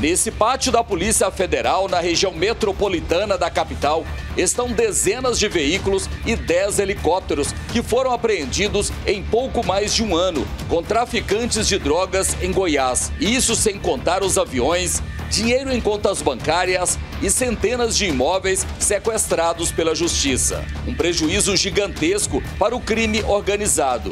Nesse pátio da Polícia Federal, na região metropolitana da capital, estão dezenas de veículos e 10 helicópteros que foram apreendidos em pouco mais de um ano com traficantes de drogas em Goiás. Isso sem contar os aviões, dinheiro em contas bancárias e centenas de imóveis sequestrados pela Justiça. Um prejuízo gigantesco para o crime organizado.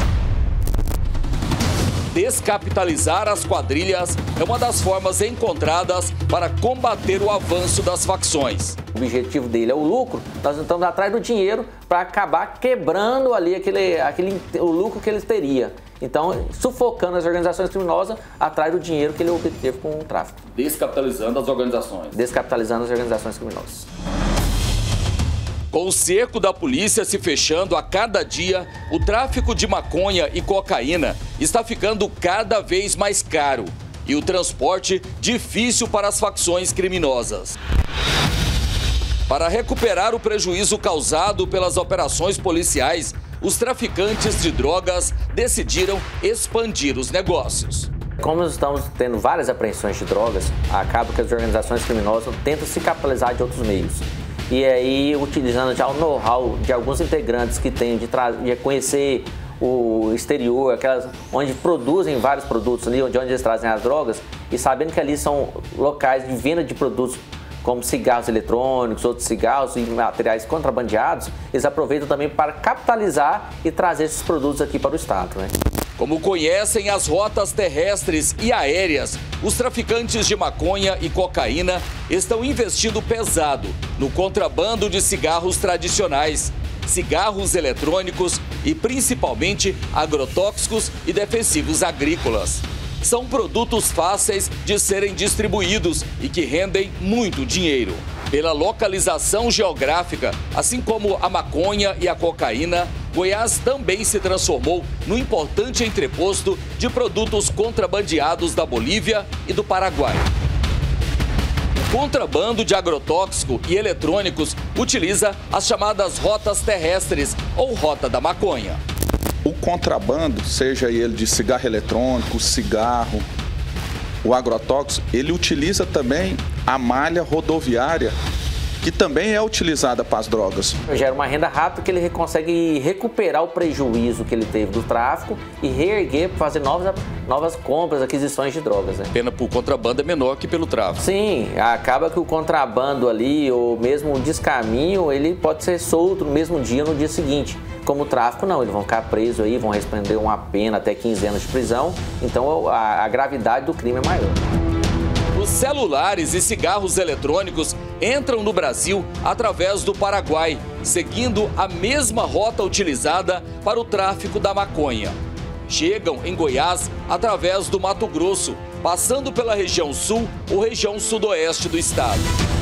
Descapitalizar as quadrilhas é uma das formas encontradas para combater o avanço das facções. O objetivo dele é o lucro, nós estamos atrás do dinheiro para acabar quebrando ali o lucro que ele teria. Então, sufocando as organizações criminosas atrás do dinheiro que ele obteve com o tráfico. Descapitalizando as organizações. Descapitalizando as organizações criminosas. Com o cerco da polícia se fechando a cada dia, o tráfico de maconha e cocaína está ficando cada vez mais caro e o transporte difícil para as facções criminosas. Para recuperar o prejuízo causado pelas operações policiais, os traficantes de drogas decidiram expandir os negócios. Como nós estamos tendo várias apreensões de drogas, acaba que as organizações criminosas tentam se capitalizar de outros meios. E aí, utilizando já o know-how de alguns integrantes que têm de conhecer o exterior, onde produzem vários produtos ali, de onde eles trazem as drogas, e sabendo que ali são locais de venda de produtos como cigarros eletrônicos, outros cigarros e materiais contrabandeados, eles aproveitam também para capitalizar e trazer esses produtos aqui para o estado, né? Como conhecem as rotas terrestres e aéreas, os traficantes de maconha e cocaína estão investindo pesado no contrabando de cigarros tradicionais, cigarros eletrônicos e principalmente agrotóxicos e defensivos agrícolas. São produtos fáceis de serem distribuídos e que rendem muito dinheiro. Pela localização geográfica, assim como a maconha e a cocaína, Goiás também se transformou no importante entreposto de produtos contrabandeados da Bolívia e do Paraguai. O contrabando de agrotóxico e eletrônicos utiliza as chamadas rotas terrestres ou rota da maconha. O contrabando, seja ele de cigarro eletrônico, cigarro, o agrotóxico, ele utiliza também a malha rodoviária, que também é utilizada para as drogas. Gera uma renda rápida que ele consegue recuperar o prejuízo que ele teve do tráfico e reerguer para fazer novas compras, aquisições de drogas, né? A pena por contrabando é menor que pelo tráfico. Sim, acaba que o contrabando ali, ou mesmo o descaminho, ele pode ser solto no mesmo dia, no dia seguinte. Como o tráfico não, eles vão ficar presos aí, vão responder uma pena até 15 anos de prisão, então a gravidade do crime é maior. Os celulares e cigarros eletrônicos entram no Brasil através do Paraguai, seguindo a mesma rota utilizada para o tráfico da maconha. Chegam em Goiás através do Mato Grosso, passando pela região sul ou região sudoeste do estado.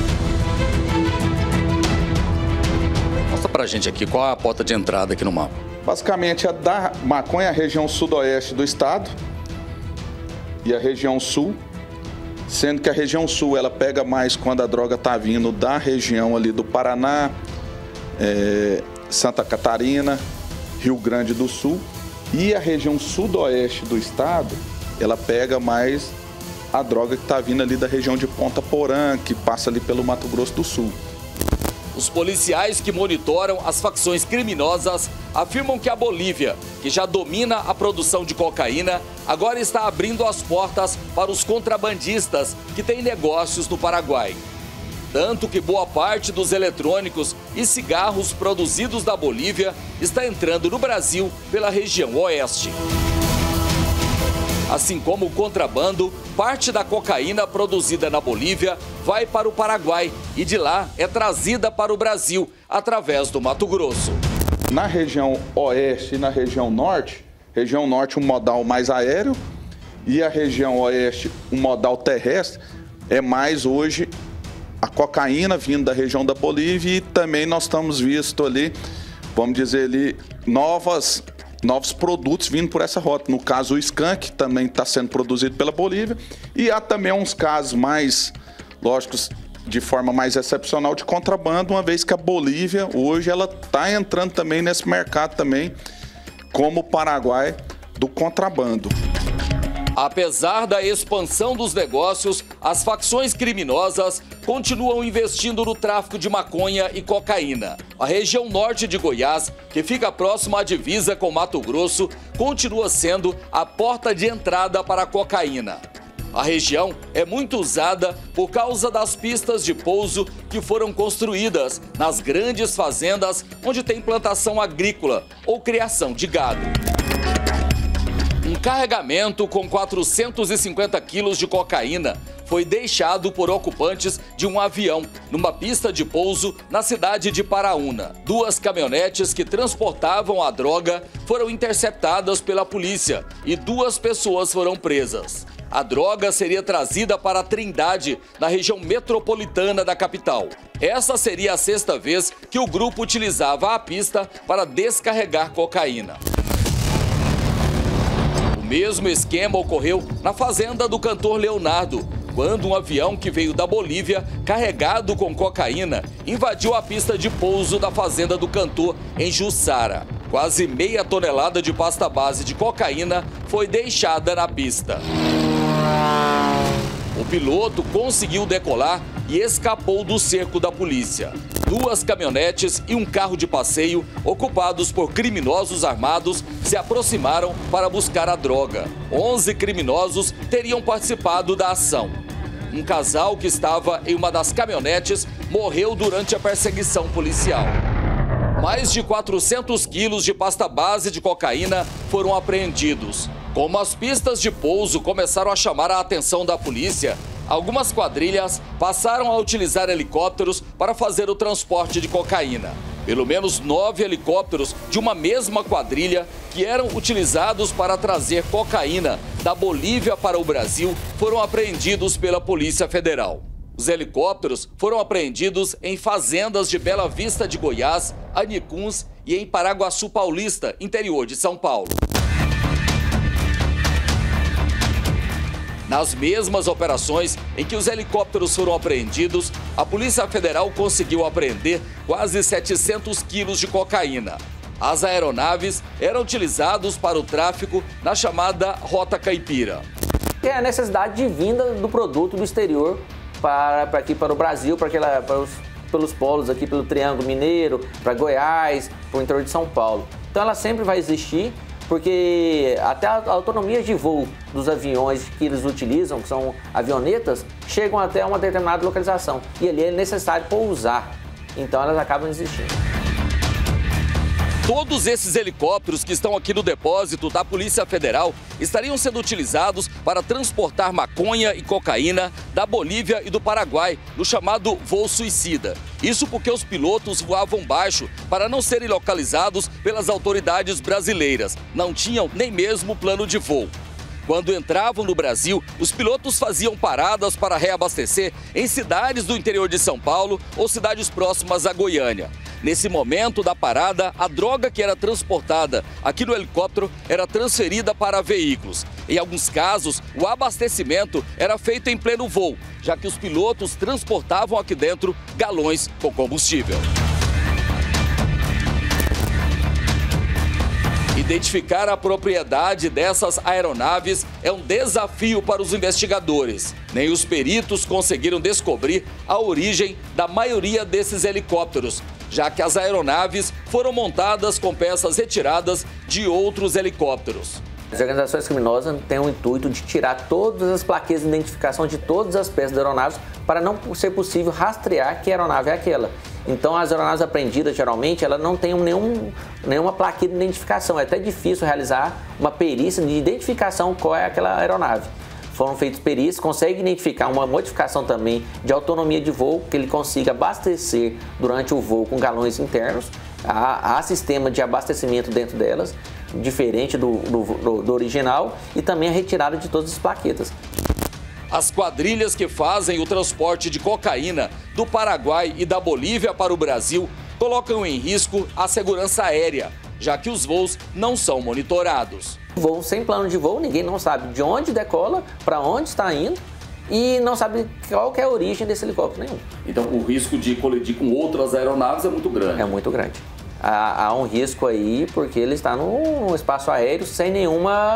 Mostra pra gente aqui qual é a porta de entrada aqui no mapa. Basicamente, a da maconha é a região sudoeste do estado e a região sul. Sendo que a região sul ela pega mais quando a droga está vindo da região ali do Paraná, Santa Catarina, Rio Grande do Sul. E a região sudoeste do estado, ela pega mais a droga que está vindo ali da região de Ponta Porã, que passa ali pelo Mato Grosso do Sul. Os policiais que monitoram as facções criminosas afirmam que a Bolívia, que já domina a produção de cocaína, agora está abrindo as portas para os contrabandistas que têm negócios no Paraguai. Tanto que boa parte dos eletrônicos e cigarros produzidos da Bolívia está entrando no Brasil pela região oeste. Assim como o contrabando, parte da cocaína produzida na Bolívia vai para o Paraguai e de lá é trazida para o Brasil através do Mato Grosso. Na região oeste e na região norte um modal mais aéreo e a região oeste um modal terrestre, é mais hoje a cocaína vindo da região da Bolívia e também nós estamos visto ali, vamos dizer ali, novos produtos vindo por essa rota. No caso, o skunk também está sendo produzido pela Bolívia. E há também uns casos mais, lógicos, de forma mais excepcional de contrabando, uma vez que a Bolívia, hoje, ela está entrando também nesse mercado também, como o Paraguai, do contrabando. Apesar da expansão dos negócios, as facções criminosas continuam investindo no tráfico de maconha e cocaína. A região norte de Goiás, que fica próxima à divisa com Mato Grosso, continua sendo a porta de entrada para a cocaína. A região é muito usada por causa das pistas de pouso que foram construídas nas grandes fazendas onde tem plantação agrícola ou criação de gado. Um carregamento com 450 quilos de cocaína foi deixado por ocupantes de um avião numa pista de pouso na cidade de Paraúna. 2 caminhonetes que transportavam a droga foram interceptadas pela polícia e 2 pessoas foram presas. A droga seria trazida para a Trindade, na região metropolitana da capital. Essa seria a 6ª vez que o grupo utilizava a pista para descarregar cocaína. O mesmo esquema ocorreu na fazenda do cantor Leonardo, quando um avião que veio da Bolívia, carregado com cocaína, invadiu a pista de pouso da fazenda do cantor em Jussara. Quase meia tonelada de pasta base de cocaína foi deixada na pista. O piloto conseguiu decolar e escapou do cerco da polícia. 2 caminhonetes e um carro de passeio, ocupados por criminosos armados, se aproximaram para buscar a droga. 11 criminosos teriam participado da ação. Um casal que estava em uma das caminhonetes morreu durante a perseguição policial. Mais de 400 quilos de pasta base de cocaína foram apreendidos. Como as pistas de pouso começaram a chamar a atenção da polícia, algumas quadrilhas passaram a utilizar helicópteros para fazer o transporte de cocaína. Pelo menos 9 helicópteros de uma mesma quadrilha que eram utilizados para trazer cocaína da Bolívia para o Brasil foram apreendidos pela Polícia Federal. Os helicópteros foram apreendidos em fazendas de Bela Vista de Goiás, Anicuns e em Paraguaçu Paulista, interior de São Paulo. Nas mesmas operações em que os helicópteros foram apreendidos, a Polícia Federal conseguiu apreender quase 700 quilos de cocaína. As aeronaves eram utilizadas para o tráfico na chamada Rota Caipira. É a necessidade de vinda do produto do exterior para aqui para o Brasil, pelos polos aqui, pelo Triângulo Mineiro, para Goiás, para o interior de São Paulo. Então ela sempre vai existir, porque até a autonomia de voo dos aviões que eles utilizam, que são avionetas, chegam até uma determinada localização. E ali é necessário pousar. Então elas acabam existindo. Todos esses helicópteros que estão aqui no depósito da Polícia Federal estariam sendo utilizados para transportar maconha e cocaína da Bolívia e do Paraguai no chamado voo suicida. Isso porque os pilotos voavam baixo para não serem localizados pelas autoridades brasileiras. Não tinham nem mesmo plano de voo. Quando entravam no Brasil, os pilotos faziam paradas para reabastecer em cidades do interior de São Paulo ou cidades próximas a Goiânia. Nesse momento da parada, a droga que era transportada aqui no helicóptero era transferida para veículos. Em alguns casos, o abastecimento era feito em pleno voo, já que os pilotos transportavam aqui dentro galões com combustível. Identificar a propriedade dessas aeronaves é um desafio para os investigadores. Nem os peritos conseguiram descobrir a origem da maioria desses helicópteros, já que as aeronaves foram montadas com peças retiradas de outros helicópteros. As organizações criminosas têm o intuito de tirar todas as plaquetas de identificação de todas as peças da aeronave para não ser possível rastrear que aeronave é aquela. Então, as aeronaves apreendidas, geralmente, elas não têm nenhuma plaqueta de identificação. É até difícil realizar uma perícia de identificação qual é aquela aeronave. Foram feitos perícias, consegue identificar uma modificação também de autonomia de voo, que ele consiga abastecer durante o voo com galões internos. Há sistema de abastecimento dentro delas, diferente do original, e também a retirada de todas as plaquetas. As quadrilhas que fazem o transporte de cocaína do Paraguai e da Bolívia para o Brasil colocam em risco a segurança aérea, já que os voos não são monitorados. Voo sem plano de voo, ninguém não sabe de onde decola, para onde está indo e não sabe qual que é a origem desse helicóptero nenhum. Então o risco de colidir com outras aeronaves é muito grande. É muito grande. Há um risco aí porque ele está num espaço aéreo sem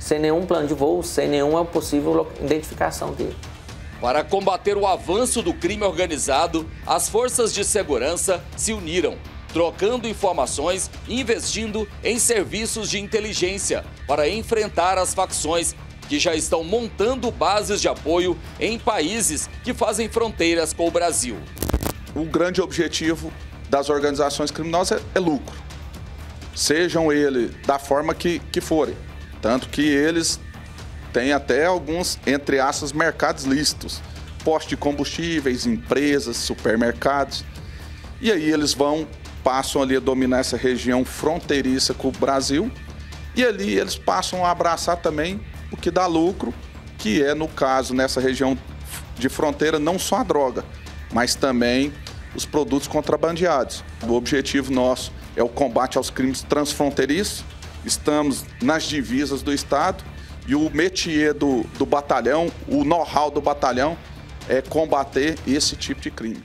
sem nenhum plano de voo, sem nenhuma possível identificação dele. Para combater o avanço do crime organizado, as forças de segurança se uniram, trocando informações e investindo em serviços de inteligência para enfrentar as facções que já estão montando bases de apoio em países que fazem fronteiras com o Brasil. O grande objetivo das organizações criminosas é lucro, sejam eles da forma que forem. Tanto que eles têm até alguns, entre aspas, mercados lícitos, postos de combustíveis, empresas, supermercados. E aí eles passam ali a dominar essa região fronteiriça com o Brasil e ali eles passam a abraçar também o que dá lucro, que é, no caso, nessa região de fronteira, não só a droga, mas também os produtos contrabandeados. O objetivo nosso é o combate aos crimes transfronteiriços. Estamos nas divisas do Estado e o métier do batalhão, o know-how do batalhão é combater esse tipo de crime.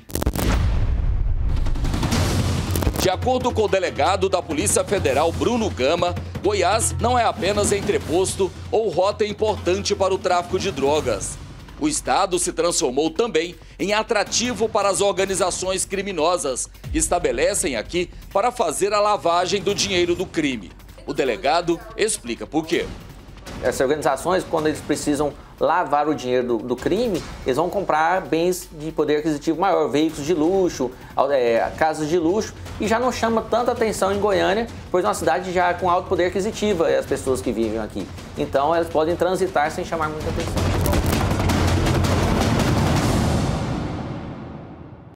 De acordo com o delegado da Polícia Federal, Bruno Gama, Goiás não é apenas entreposto ou rota importante para o tráfico de drogas. O estado se transformou também em atrativo para as organizações criminosas que estabelecem aqui para fazer a lavagem do dinheiro do crime. O delegado explica por quê. Essas organizações, quando eles precisam lavar o dinheiro do crime, eles vão comprar bens de poder aquisitivo maior, veículos de luxo, casas de luxo, e já não chama tanta atenção em Goiânia, pois é uma cidade já com alto poder aquisitivo as pessoas que vivem aqui. Então elas podem transitar sem chamar muita atenção.